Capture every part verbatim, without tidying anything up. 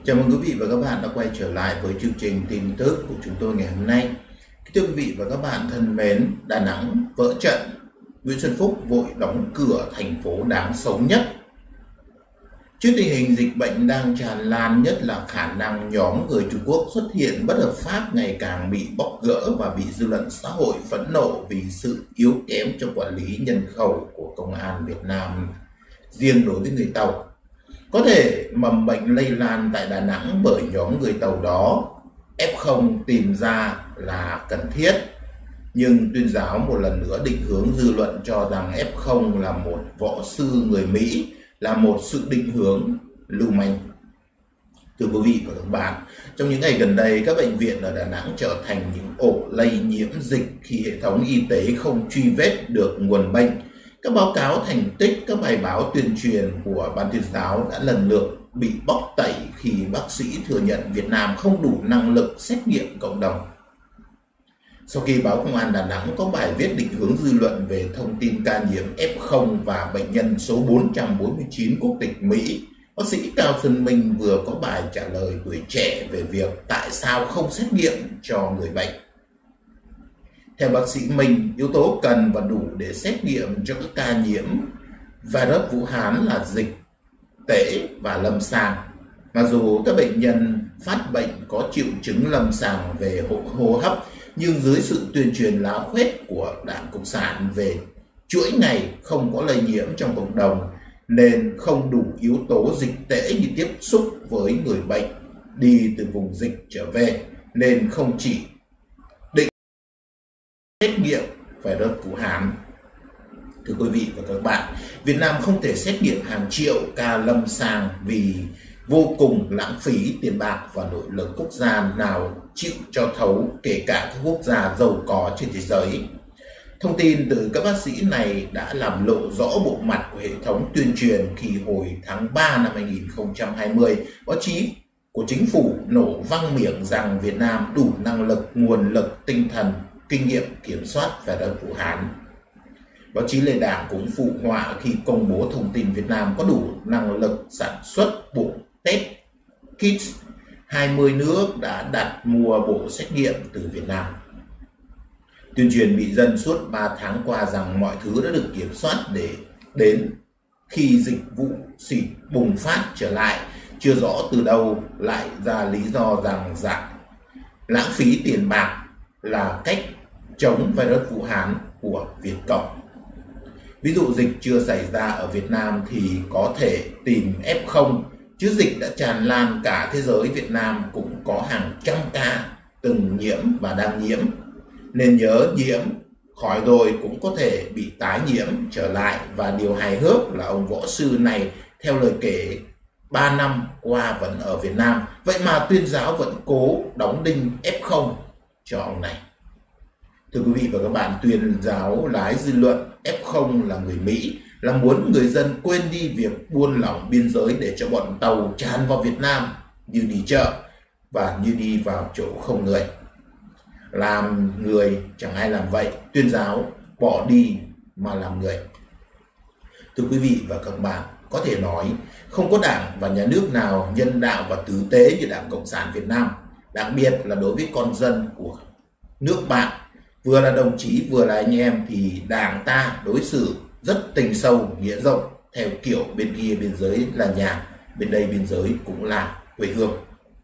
Chào mừng quý vị và các bạn đã quay trở lại với chương trình tin tức của chúng tôi ngày hôm nay. Thưa quý vị và các bạn thân mến, Đà Nẵng vỡ trận, Nguyễn Xuân Phúc vội đóng cửa thành phố đáng sống nhất. Trước tình hình dịch bệnh đang tràn lan, nhất là khả năng nhóm người Trung Quốc xuất hiện bất hợp pháp ngày càng bị bóc gỡ và bị dư luận xã hội phẫn nộ vì sự yếu kém trong quản lý nhân khẩu của Công an Việt Nam, riêng đối với người Tàu. Có thể mầm bệnh lây lan tại Đà Nẵng bởi nhóm người Tàu đó, ép không tìm ra là cần thiết. Nhưng Tuyên giáo một lần nữa định hướng dư luận cho rằng ép không là một võ sư người Mỹ, là một sự định hướng lưu manh. Thưa quý vị và các bạn, trong những ngày gần đây, các bệnh viện ở Đà Nẵng trở thành những ổ lây nhiễm dịch khi hệ thống y tế không truy vết được nguồn bệnh. Các báo cáo thành tích, các bài báo tuyên truyền của Ban Tuyên giáo đã lần lượt bị bóc tẩy khi bác sĩ thừa nhận Việt Nam không đủ năng lực xét nghiệm cộng đồng. Sau khi báo Công an Đà Nẵng có bài viết định hướng dư luận về thông tin ca nhiễm ép không và bệnh nhân số bốn trăm bốn mươi chín quốc tịch Mỹ, bác sĩ Cao Xuân Minh vừa có bài trả lời Tuổi Trẻ về việc tại sao không xét nghiệm cho người bệnh. Theo bác sĩ Minh, yếu tố cần và đủ để xét nghiệm cho các ca nhiễm virus Vũ Hán là dịch tễ và lâm sàng. Mặc dù các bệnh nhân phát bệnh có triệu chứng lâm sàng về hô hấp, nhưng dưới sự tuyên truyền láo khoét của Đảng Cộng sản về chuỗi ngày không có lây nhiễm trong cộng đồng nên không đủ yếu tố dịch tễ như tiếp xúc với người bệnh đi từ vùng dịch trở về, nên không chỉ định xét nghiệm virus Vũ Hán. Thưa quý vị và các bạn, Việt Nam không thể xét nghiệm hàng triệu ca lâm sàng vì vô cùng lãng phí tiền bạc và nội lực quốc gia nào chịu cho thấu, kể cả các quốc gia giàu có trên thế giới. Thông tin từ các bác sĩ này đã làm lộ rõ bộ mặt của hệ thống tuyên truyền khi hồi tháng ba năm hai nghìn không trăm hai mươi, báo chí của chính phủ nổ vang miệng rằng Việt Nam đủ năng lực, nguồn lực, tinh thần, kinh nghiệm kiểm soát virus Vũ Hán. Báo chí Lê Đảng cũng phụ họa khi công bố thông tin Việt Nam có đủ năng lực sản xuất bộ test kit. hai mươi nước đã đặt mua bộ xét nghiệm từ Việt Nam. Tuyên truyền bị dân suốt ba tháng qua rằng mọi thứ đã được kiểm soát để đến khi dịch vụ xịt bùng phát trở lại, chưa rõ từ đâu lại ra lý do rằng dạng lãng phí tiền bạc là cách chống virus Vũ Hán của Việt Cộng. Ví dụ dịch chưa xảy ra ở Việt Nam thì có thể tìm ép không, chứ dịch đã tràn lan cả thế giới, Việt Nam cũng có hàng trăm ca từng nhiễm và đang nhiễm. Nên nhớ nhiễm khỏi rồi cũng có thể bị tái nhiễm trở lại, và điều hài hước là ông võ sư này theo lời kể ba năm qua vẫn ở Việt Nam, vậy mà Tuyên giáo vẫn cố đóng đinh ép không cho ông này. Thưa quý vị và các bạn, Tuyên giáo lái dư luận ép không là người Mỹ, là muốn người dân quên đi việc buông lỏng biên giới để cho bọn Tàu tràn vào Việt Nam như đi chợ và như đi vào chỗ không người. Làm người chẳng ai làm vậy, Tuyên giáo bỏ đi mà làm người. Thưa quý vị và các bạn, có thể nói không có đảng và nhà nước nào nhân đạo và tử tế như Đảng Cộng sản Việt Nam, đặc biệt là đối với con dân của nước bạn, vừa là đồng chí vừa là anh em, thì Đảng ta đối xử rất tình sâu nghĩa rộng, theo kiểu bên kia biên giới là nhà, bên đây biên giới cũng là quê hương.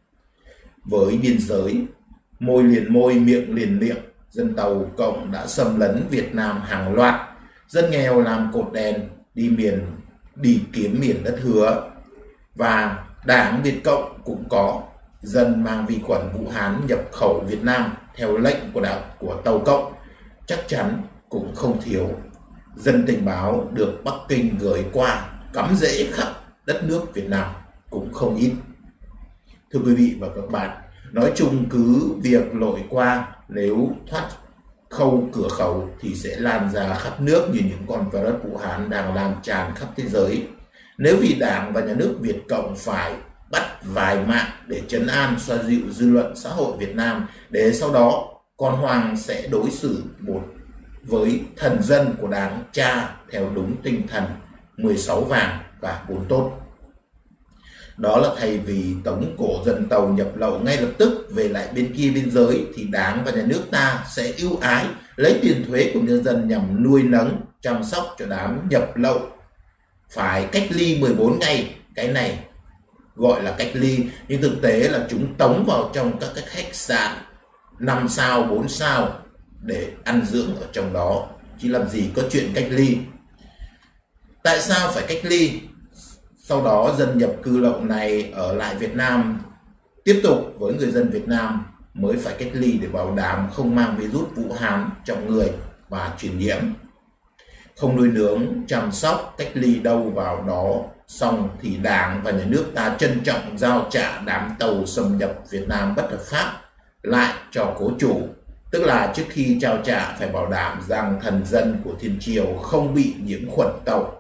Với biên giới môi liền môi, miệng liền miệng, dân Tàu Cộng đã xâm lấn Việt Nam hàng loạt, dân nghèo làm cột đèn đi miền đi kiếm miền đất hứa, và Đảng Việt Cộng cũng có dân mang vi khuẩn Vũ Hán nhập khẩu Việt Nam theo lệnh của đảng của Tàu Cộng chắc chắn cũng không thiếu. Dân tình báo được Bắc Kinh gửi qua cắm rễ khắp đất nước Việt Nam cũng không ít. Thưa quý vị và các bạn, nói chung cứ việc lội qua, nếu thoát khâu cửa khẩu thì sẽ lan ra khắp nước như những con virus Vũ Hán đang lan tràn khắp thế giới. Nếu vì Đảng và nhà nước Việt Cộng phải bắt vài mạng để trấn an xoa dịu dư luận xã hội Việt Nam, để sau đó con Hoàng sẽ đối xử một với thần dân của Đảng cha theo đúng tinh thần mười sáu vàng và bốn tốt. Đó là thay vì tống cổ dân tàu nhập lậu ngay lập tức về lại bên kia biên giới thì Đảng và Nhà nước ta sẽ ưu ái lấy tiền thuế của nhân dân nhằm nuôi nấng, chăm sóc cho đám nhập lậu phải cách ly mười bốn ngày. Cái này gọi là cách ly, nhưng thực tế là chúng tống vào trong các cái khách sạn năm sao, bốn sao để ăn dưỡng ở trong đó, chứ làm gì có chuyện cách ly. Tại sao phải cách ly? Sau đó dân nhập cư lậu này ở lại Việt Nam tiếp tục với người dân Việt Nam mới phải cách ly để bảo đảm không mang virus Vũ Hán trong người và truyền nhiễm. Không nuôi ndưỡng, chăm sóc, cách ly đâu vào đó xong thì Đảng và Nhà nước ta trân trọng giao trả đám tàu xâm nhập Việt Nam bất hợp pháp lại cho cố chủ. Tức là trước khi trao trả phải bảo đảm rằng thần dân của Thiên Triều không bị nhiễm khuẩn tàu.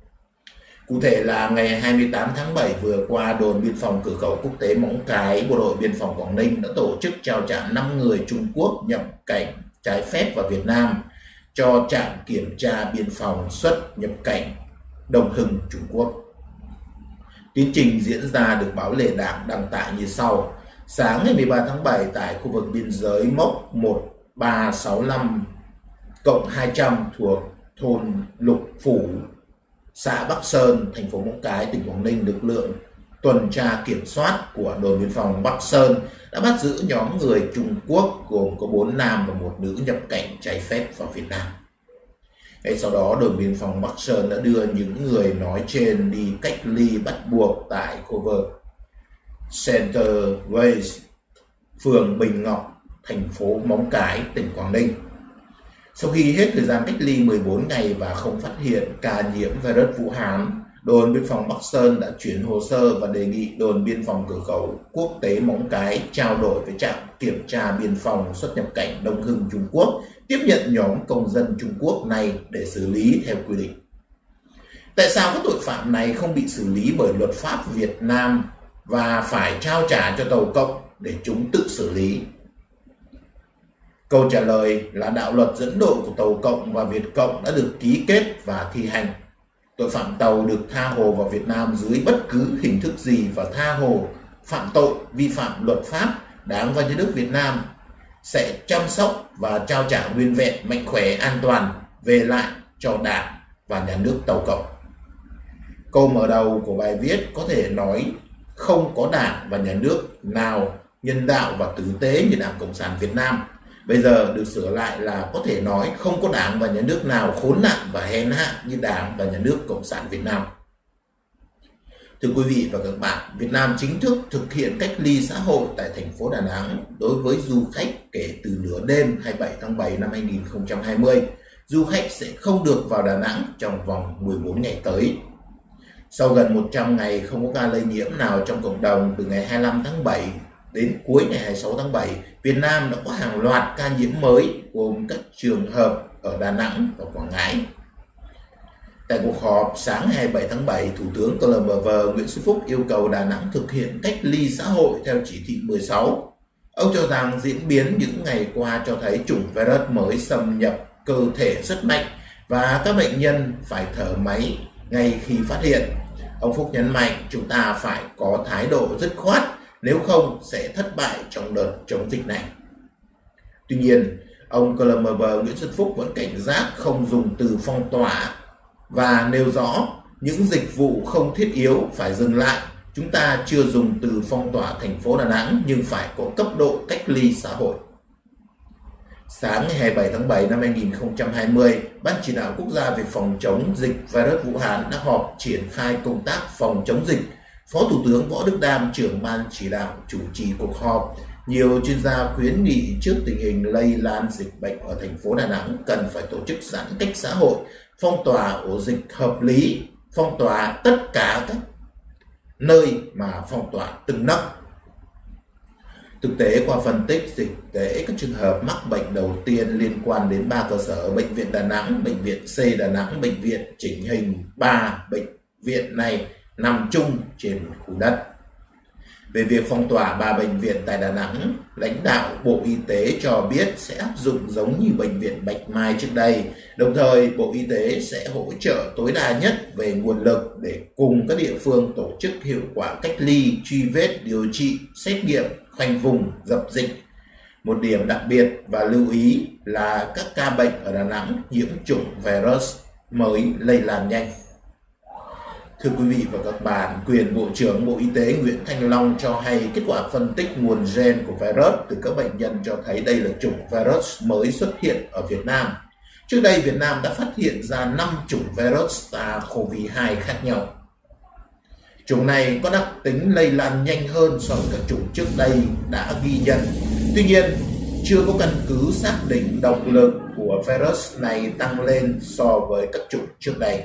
Cụ thể là ngày hai mươi tám tháng bảy vừa qua, đồn biên phòng cửa khẩu quốc tế Móng Cái, Bộ đội Biên phòng Quảng Ninh đã tổ chức trao trả năm người Trung Quốc nhập cảnh trái phép vào Việt Nam cho trạm kiểm tra biên phòng xuất nhập cảnh Đông Hưng, Trung Quốc. Tiến trình diễn ra được báo Lề Đảng đăng tải như sau. Sáng ngày mười ba tháng bảy tại khu vực biên giới mốc một ba sáu năm cộng hai trăm thuộc thôn Lục Phủ, xã Bắc Sơn, thành phố Móng Cái, tỉnh Quảng Ninh, lực lượng tuần tra kiểm soát của đồn biên phòng Bắc Sơn đã bắt giữ nhóm người Trung Quốc gồm có bốn nam và một nữ nhập cảnh trái phép vào Việt Nam. Ngay sau đó, đồn biên phòng Bắc Sơn đã đưa những người nói trên đi cách ly bắt buộc tại khu vực Center Ways, phường Bình Ngọc, thành phố Móng Cái, tỉnh Quảng Ninh. Sau khi hết thời gian cách ly mười bốn ngày và không phát hiện ca nhiễm virus Vũ Hán, đồn biên phòng Bắc Sơn đã chuyển hồ sơ và đề nghị đồn biên phòng cửa khẩu quốc tế Móng Cái trao đổi với trạm kiểm tra biên phòng xuất nhập cảnh Đông Hưng, Trung Quốc, tiếp nhận nhóm công dân Trung Quốc này để xử lý theo quy định. Tại sao các tội phạm này không bị xử lý bởi luật pháp Việt Nam và phải trao trả cho tàu cộng để chúng tự xử lý? Câu trả lời là đạo luật dẫn độ của tàu cộng và Việt cộng đã được ký kết và thi hành. Tội phạm tàu được tha hồ vào Việt Nam dưới bất cứ hình thức gì và tha hồ phạm tội vi phạm luật pháp, Đảng và Nhà nước Việt Nam sẽ chăm sóc và trao trả nguyên vẹn, mạnh khỏe, an toàn về lại cho Đảng và Nhà nước tàu cộng. Câu mở đầu của bài viết có thể nói không có Đảng và Nhà nước nào nhân đạo và tử tế như Đảng Cộng sản Việt Nam. Bây giờ được sửa lại là có thể nói không có Đảng và Nhà nước nào khốn nạn và hèn hạ như Đảng và Nhà nước Cộng sản Việt Nam. Thưa quý vị và các bạn, Việt Nam chính thức thực hiện cách ly xã hội tại thành phố Đà Nẵng đối với du khách kể từ nửa đêm hai mươi bảy tháng bảy năm hai nghìn không trăm hai mươi. Du khách sẽ không được vào Đà Nẵng trong vòng mười bốn ngày tới. Sau gần một trăm ngày không có ca lây nhiễm nào trong cộng đồng từ ngày hai mươi lăm tháng bảy đến cuối ngày hai mươi sáu tháng bảy, Việt Nam đã có hàng loạt ca nhiễm mới gồm các trường hợp ở Đà Nẵng và Quảng Ngãi. Tại cuộc họp sáng hai mươi bảy tháng bảy, Thủ tướng cờ lờ em vê Nguyễn Xuân Phúc yêu cầu Đà Nẵng thực hiện cách ly xã hội theo chỉ thị mười sáu. Ông cho rằng diễn biến những ngày qua cho thấy chủng virus mới xâm nhập cơ thể rất mạnh và các bệnh nhân phải thở máy ngay khi phát hiện. Ông Phúc nhấn mạnh chúng ta phải có thái độ dứt khoát, nếu không sẽ thất bại trong đợt chống dịch này. Tuy nhiên, ông cờ lờ em vê Nguyễn Xuân Phúc vẫn cảnh giác không dùng từ phong tỏa và nêu rõ những dịch vụ không thiết yếu phải dừng lại. Chúng ta chưa dùng từ phong tỏa thành phố Đà Nẵng nhưng phải có cấp độ cách ly xã hội. Sáng ngày hai mươi bảy tháng bảy năm hai nghìn không trăm hai mươi, Ban chỉ đạo quốc gia về phòng chống dịch virus Vũ Hán đã họp triển khai công tác phòng chống dịch. Phó Thủ tướng Võ Đức Đam, trưởng ban chỉ đạo, chủ trì cuộc họp. Nhiều chuyên gia khuyến nghị trước tình hình lây lan dịch bệnh ở thành phố Đà Nẵng cần phải tổ chức giãn cách xã hội, phong tỏa ổ dịch hợp lý, phong tỏa tất cả các nơi mà phong tỏa từng nấc. Thực tế, qua phân tích dịch tễ các trường hợp mắc bệnh đầu tiên liên quan đến ba cơ sở: Bệnh viện Đà Nẵng, Bệnh viện C Đà Nẵng, Bệnh viện chỉnh hình ba bệnh viện này nằm chung trên một khu đất. Về việc phong tỏa ba bệnh viện tại Đà Nẵng, lãnh đạo Bộ Y tế cho biết sẽ áp dụng giống như bệnh viện Bạch Mai trước đây. Đồng thời, Bộ Y tế sẽ hỗ trợ tối đa nhất về nguồn lực để cùng các địa phương tổ chức hiệu quả cách ly, truy vết, điều trị, xét nghiệm, khoanh vùng, dập dịch. Một điểm đặc biệt và lưu ý là các ca bệnh ở Đà Nẵng nhiễm chủng virus mới lây lan nhanh. Thưa quý vị và các bạn, quyền Bộ trưởng Bộ Y tế Nguyễn Thanh Long cho hay kết quả phân tích nguồn gen của virus từ các bệnh nhân cho thấy đây là chủng virus mới xuất hiện ở Việt Nam. Trước đây, Việt Nam đã phát hiện ra năm chủng virus SARS-xê o vê hai khác nhau. Chủng này có đặc tính lây lan nhanh hơn so với các chủng trước đây đã ghi nhận. Tuy nhiên, chưa có căn cứ xác định động lực của virus này tăng lên so với các chủng trước đây.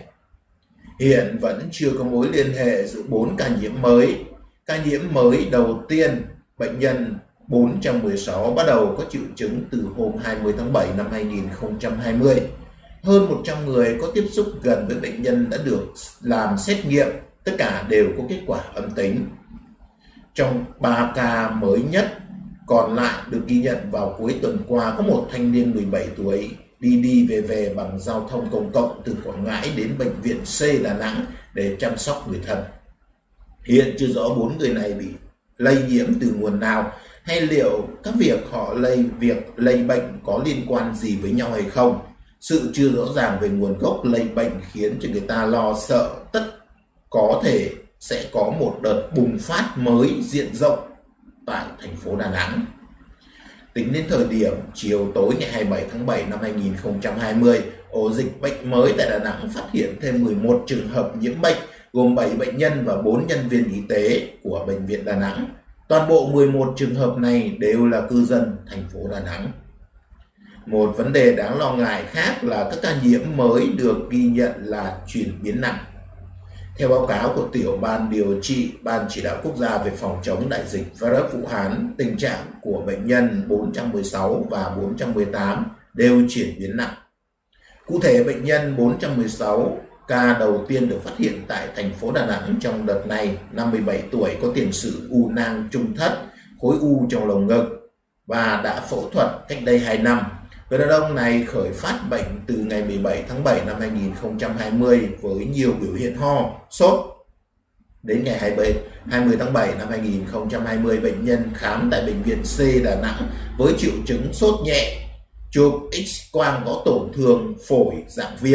Hiện vẫn chưa có mối liên hệ giữa bốn ca nhiễm mới. Ca nhiễm mới đầu tiên, bệnh nhân bốn trăm mười sáu bắt đầu có triệu chứng từ hôm hai mươi tháng bảy năm hai nghìn không trăm hai mươi. Hơn một trăm người có tiếp xúc gần với bệnh nhân đã được làm xét nghiệm, tất cả đều có kết quả âm tính. Trong ba ca mới nhất còn lại được ghi nhận vào cuối tuần qua, có một thanh niên mười bảy tuổi đi đi về về bằng giao thông công cộng từ Quảng Ngãi đến bệnh viện C Đà Nẵng để chăm sóc người thân. Hiện chưa rõ bốn người này bị lây nhiễm từ nguồn nào hay liệu các việc họ lây việc lây bệnh có liên quan gì với nhau hay không. Sự chưa rõ ràng về nguồn gốc lây bệnh khiến cho người ta lo sợ tất có thể sẽ có một đợt bùng phát mới diện rộng tại thành phố Đà Nẵng. Tính đến thời điểm chiều tối ngày hai mươi bảy tháng bảy năm hai nghìn không trăm hai mươi, ổ dịch bệnh mới tại Đà Nẵng phát hiện thêm mười một trường hợp nhiễm bệnh, gồm bảy bệnh nhân và bốn nhân viên y tế của Bệnh viện Đà Nẵng. Toàn bộ mười một trường hợp này đều là cư dân thành phố Đà Nẵng. Một vấn đề đáng lo ngại khác là các ca nhiễm mới được ghi nhận là chuyển biến nặng. Theo báo cáo của Tiểu ban Điều trị Ban Chỉ đạo Quốc gia về phòng chống đại dịch virus Vũ Hán, tình trạng của bệnh nhân bốn trăm mười sáu và bốn trăm mười tám đều chuyển biến nặng. Cụ thể, bệnh nhân bốn trăm mười sáu, ca đầu tiên được phát hiện tại thành phố Đà Nẵng trong đợt này, năm mươi bảy tuổi, có tiền sử u nang trung thất, khối u trong lồng ngực và đã phẫu thuật cách đây hai năm. Người đàn ông này khởi phát bệnh từ ngày mười bảy tháng bảy năm hai nghìn không trăm hai mươi với nhiều biểu hiện ho, sốt. Đến ngày hai mươi tháng bảy năm hai nghìn không trăm hai mươi, bệnh nhân khám tại Bệnh viện C Đà Nẵng với triệu chứng sốt nhẹ, chụp X-quang có tổn thương phổi dạng viêm.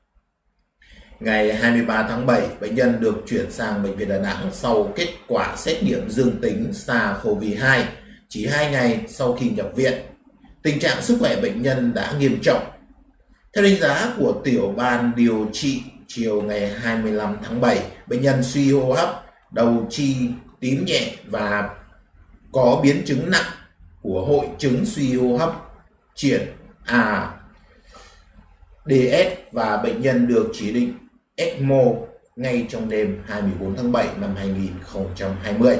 Ngày hai mươi ba tháng bảy, bệnh nhân được chuyển sang Bệnh viện Đà Nẵng sau kết quả xét nghiệm dương tính SARS-xê o vê hai chỉ hai ngày sau khi nhập viện. Tình trạng sức khỏe bệnh nhân đã nghiêm trọng. Theo đánh giá của Tiểu ban Điều trị, chiều ngày hai mươi lăm tháng bảy, bệnh nhân suy hô hấp, đầu chi tím nhẹ và có biến chứng nặng của hội chứng suy hô hấp triển A D S và bệnh nhân được chỉ định e cờ mô ngay trong đêm hai mươi tư tháng bảy năm hai nghìn không trăm hai mươi.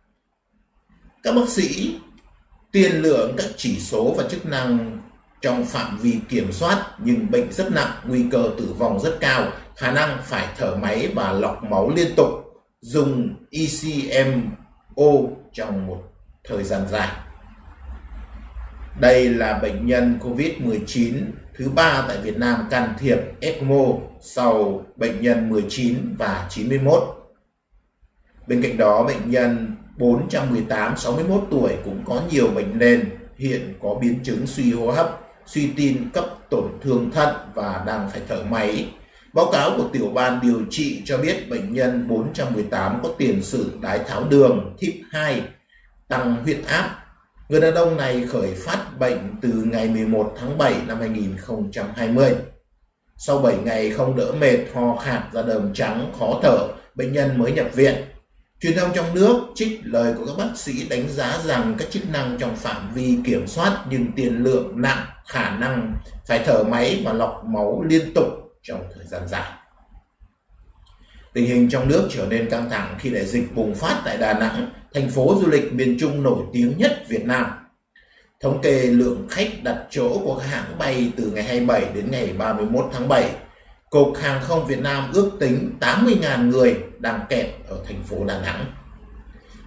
Các bác sĩ tiên lượng các chỉ số và chức năng trong phạm vi kiểm soát, nhưng bệnh rất nặng, nguy cơ tử vong rất cao, khả năng phải thở máy và lọc máu liên tục, dùng e xê em o trong một thời gian dài. Đây là bệnh nhân Covid mười chín thứ ba tại Việt Nam can thiệp e cờ mô sau bệnh nhân mười chín và chín mươi mốt. Bên cạnh đó, bệnh nhân bốn trăm mười tám, sáu mươi mốt tuổi cũng có nhiều bệnh nền, hiện có biến chứng suy hô hấp, suy tim cấp, tổn thương thận và đang phải thở máy. Báo cáo của Tiểu ban Điều trị cho biết bệnh nhân bốn trăm mười tám có tiền sử đái tháo đường type hai, tăng huyết áp. Người đàn ông này khởi phát bệnh từ ngày mười một tháng bảy năm hai nghìn không trăm hai mươi. Sau bảy ngày không đỡ mệt, ho khạc, da đờm trắng, khó thở, bệnh nhân mới nhập viện. Truyền thông trong nước trích lời của các bác sĩ đánh giá rằng các chức năng trong phạm vi kiểm soát nhưng tiền lượng nặng, khả năng phải thở máy và lọc máu liên tục trong thời gian dài. Tình hình trong nước trở nên căng thẳng khi đại dịch bùng phát tại Đà Nẵng, thành phố du lịch miền Trung nổi tiếng nhất Việt Nam. Thống kê lượng khách đặt chỗ của các hãng bay từ ngày hai mươi bảy đến ngày ba mươi mốt tháng bảy, Cục Hàng không Việt Nam ước tính tám mươi nghìn người đang kẹt ở thành phố Đà Nẵng.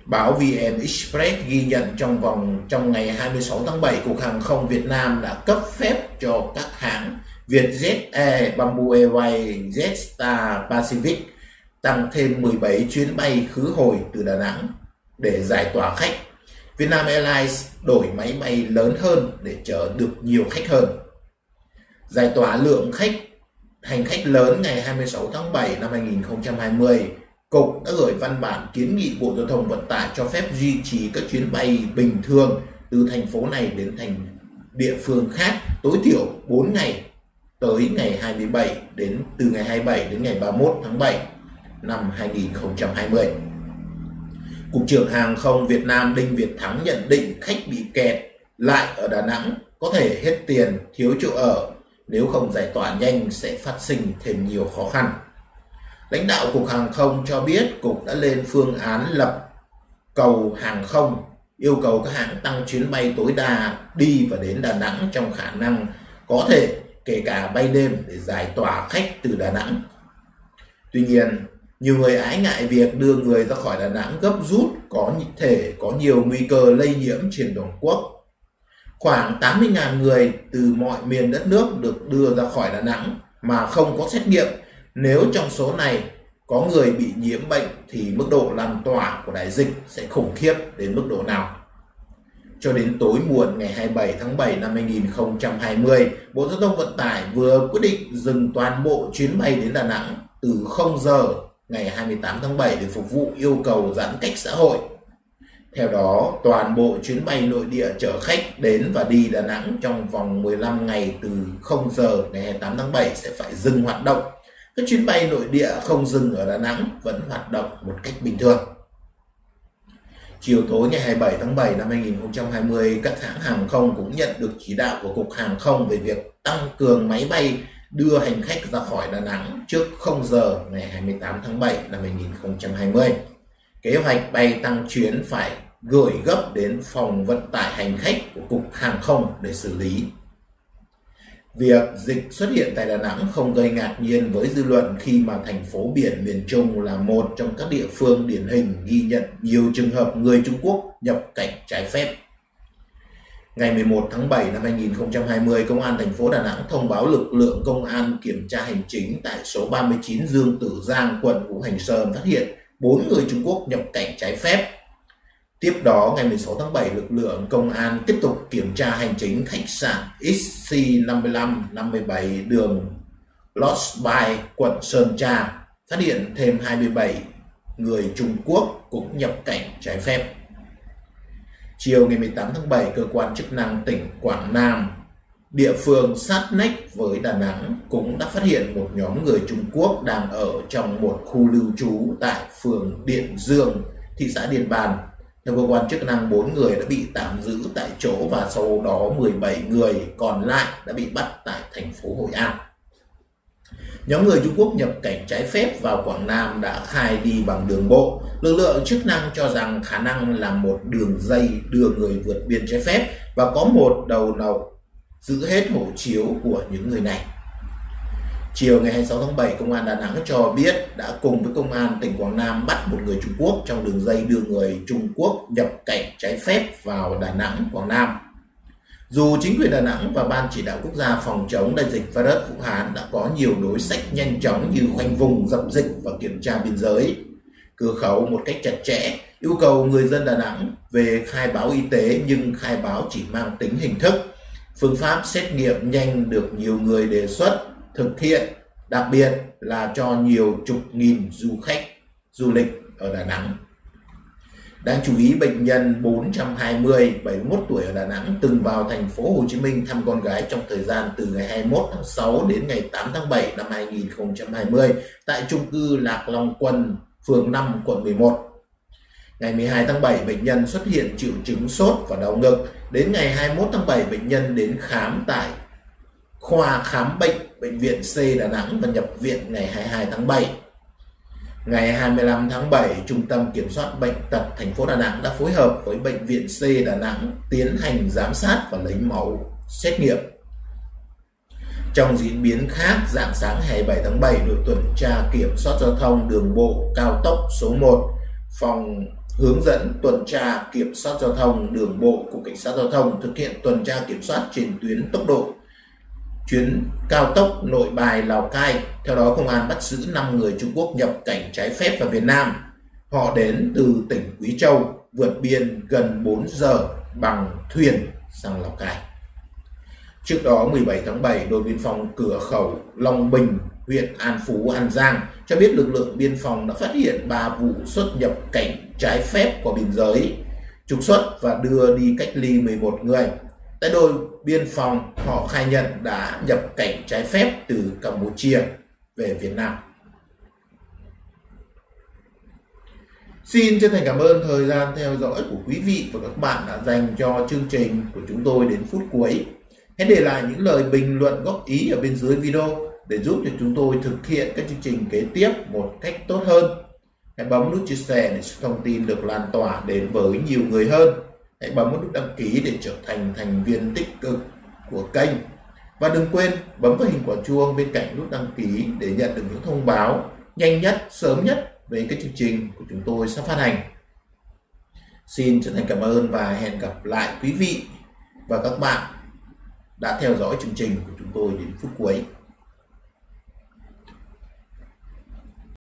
Báo vê en Express ghi nhận trong vòng trong ngày hai mươi sáu tháng bảy, Cục Hàng không Việt Nam đã cấp phép cho các hãng Vietjet Air, Bamboo Airways, Jetstar Pacific tăng thêm mười bảy chuyến bay khứ hồi từ Đà Nẵng để giải tỏa khách. Vietnam Airlines đổi máy bay lớn hơn để chở được nhiều khách hơn. Giải tỏa lượng khách hành khách lớn ngày hai mươi sáu tháng bảy năm hai nghìn không trăm hai mươi, Cục đã gửi văn bản kiến nghị Bộ Giao thông Vận tải cho phép duy trì các chuyến bay bình thường từ thành phố này đến thành địa phương khác tối thiểu bốn ngày tới ngày hai mươi bảy đến từ ngày hai mươi bảy đến ngày ba mươi mốt tháng bảy năm hai nghìn không trăm hai mươi. Cục trưởng Hàng không Việt Nam Đinh Việt Thắng nhận định khách bị kẹt lại ở Đà Nẵng có thể hết tiền, thiếu chỗ ở, nếu không giải tỏa nhanh sẽ phát sinh thêm nhiều khó khăn. Lãnh đạo Cục Hàng không cho biết Cục đã lên phương án lập cầu hàng không, yêu cầu các hãng tăng chuyến bay tối đa đi và đến Đà Nẵng trong khả năng có thể, kể cả bay đêm để giải tỏa khách từ Đà Nẵng. Tuy nhiên, nhiều người ái ngại việc đưa người ra khỏi Đà Nẵng gấp rút có thể có nhiều nguy cơ lây nhiễm trên toàn quốc. Khoảng tám mươi nghìn người từ mọi miền đất nước được đưa ra khỏi Đà Nẵng mà không có xét nghiệm. Nếu trong số này có người bị nhiễm bệnh thì mức độ lan tỏa của đại dịch sẽ khủng khiếp đến mức độ nào? Cho đến tối muộn ngày hai mươi bảy tháng bảy năm hai nghìn không trăm hai mươi, Bộ Giao thông Vận tải vừa quyết định dừng toàn bộ chuyến bay đến Đà Nẵng từ không giờ ngày hai mươi tám tháng bảy để phục vụ yêu cầu giãn cách xã hội. Theo đó, toàn bộ chuyến bay nội địa chở khách đến và đi Đà Nẵng trong vòng mười lăm ngày từ không giờ ngày hai mươi tám tháng bảy sẽ phải dừng hoạt động. Các chuyến bay nội địa không dừng ở Đà Nẵng vẫn hoạt động một cách bình thường. Chiều tối ngày hai mươi bảy tháng bảy năm hai nghìn không trăm hai mươi, các hãng hàng không cũng nhận được chỉ đạo của Cục Hàng không về việc tăng cường máy bay đưa hành khách ra khỏi Đà Nẵng trước không giờ ngày hai mươi tám tháng bảy năm hai nghìn không trăm hai mươi. Kế hoạch bay tăng chuyến phải gửi gấp đến phòng vận tải hành khách của Cục Hàng không để xử lý. Việc dịch xuất hiện tại Đà Nẵng không gây ngạc nhiên với dư luận khi mà thành phố biển miền Trung là một trong các địa phương điển hình ghi nhận nhiều trường hợp người Trung Quốc nhập cảnh trái phép. Ngày mười một tháng bảy năm hai nghìn không trăm hai mươi, Công an thành phố Đà Nẵng thông báo lực lượng công an kiểm tra hành chính tại số ba mươi chín Dương Tử Giang, quận Ngũ Hành Sơn phát hiện bốn người Trung Quốc nhập cảnh trái phép. Tiếp đó, ngày mười sáu tháng bảy, lực lượng công an tiếp tục kiểm tra hành chính khách sạn X C năm lăm năm mươi bảy đường Lost By, quận Sơn Trà, phát hiện thêm hai mươi bảy người Trung Quốc cũng nhập cảnh trái phép. Chiều ngày mười tám tháng bảy, cơ quan chức năng tỉnh Quảng Nam, địa phương sát nách với Đà Nẵng, cũng đã phát hiện một nhóm người Trung Quốc đang ở trong một khu lưu trú tại phường Điện Dương, thị xã Điện Bàn. Theo cơ quan chức năng, bốn người đã bị tạm giữ tại chỗ và sau đó mười bảy người còn lại đã bị bắt tại thành phố Hội An. Nhóm người Trung Quốc nhập cảnh trái phép vào Quảng Nam đã khai đi bằng đường bộ. Lực lượng chức năng cho rằng khả năng là một đường dây đưa người vượt biên trái phép và có một đầu nậu giữ hết hộ chiếu của những người này. Chiều ngày hai mươi sáu tháng bảy, Công an Đà Nẵng cho biết đã cùng với Công an tỉnh Quảng Nam bắt một người Trung Quốc trong đường dây đưa người Trung Quốc nhập cảnh trái phép vào Đà Nẵng, Quảng Nam. Dù chính quyền Đà Nẵng và Ban Chỉ đạo Quốc gia phòng chống đại dịch virus Vũ Hán đã có nhiều đối sách nhanh chóng như khoanh vùng, dập dịch và kiểm tra biên giới, cửa khẩu một cách chặt chẽ, yêu cầu người dân Đà Nẵng về khai báo y tế nhưng khai báo chỉ mang tính hình thức. Phương pháp xét nghiệm nhanh được nhiều người đề xuất thực hiện, đặc biệt là cho nhiều chục nghìn du khách du lịch ở Đà Nẵng. Đáng chú ý, bệnh nhân bốn trăm hai mươi, bảy mươi mốt tuổi ở Đà Nẵng từng vào thành phố Hồ Chí Minh thăm con gái trong thời gian từ ngày hai mươi mốt tháng sáu đến ngày tám tháng bảy năm hai nghìn không trăm hai mươi tại chung cư Lạc Long Quân, phường năm, quận mười một. Ngày mười hai tháng bảy, bệnh nhân xuất hiện triệu chứng sốt và đau ngực. Đến ngày hai mươi mốt tháng bảy, bệnh nhân đến khám tại khoa khám bệnh Bệnh viện C Đà Nẵng và nhập viện ngày hai mươi hai tháng bảy. Ngày hai mươi lăm tháng bảy, Trung tâm Kiểm soát Bệnh tật thành phố Đà Nẵng đã phối hợp với Bệnh viện C Đà Nẵng tiến hành giám sát và lấy mẫu xét nghiệm. Trong diễn biến khác, rạng sáng hai mươi bảy tháng bảy, đội tuần tra kiểm soát giao thông đường bộ cao tốc số một, phòng hướng dẫn tuần tra kiểm soát giao thông đường bộ của Cảnh sát Giao thông thực hiện tuần tra kiểm soát trên tuyến tốc độ chuyến cao tốc Nội Bài - Lào Cai. Theo đó, công an bắt giữ năm người Trung Quốc nhập cảnh trái phép vào Việt Nam. Họ đến từ tỉnh Quý Châu, vượt biên gần bốn giờ bằng thuyền sang Lào Cai. Trước đó, mười bảy tháng bảy, đồn biên phòng cửa khẩu Long Bình, huyện An Phú, An Giang cho biết lực lượng biên phòng đã phát hiện ba vụ xuất nhập cảnh trái phép qua biên giới, trục xuất và đưa đi cách ly mười một người. Tại đồn biên phòng, họ khai nhận đã nhập cảnh trái phép từ Campuchia về Việt Nam. Xin chân thành cảm ơn thời gian theo dõi của quý vị và các bạn đã dành cho chương trình của chúng tôi đến phút cuối. Hãy để lại những lời bình luận góp ý ở bên dưới video để giúp cho chúng tôi thực hiện các chương trình kế tiếp một cách tốt hơn. Hãy bấm nút chia sẻ để thông tin được lan tỏa đến với nhiều người hơn. Hãy bấm nút đăng ký để trở thành thành viên tích cực của kênh. Và đừng quên bấm vào hình quả chuông bên cạnh nút đăng ký để nhận được những thông báo nhanh nhất, sớm nhất về các chương trình của chúng tôi sắp phát hành. Xin chân thành cảm ơn và hẹn gặp lại quý vị và các bạn đã theo dõi chương trình của chúng tôi đến phút cuối.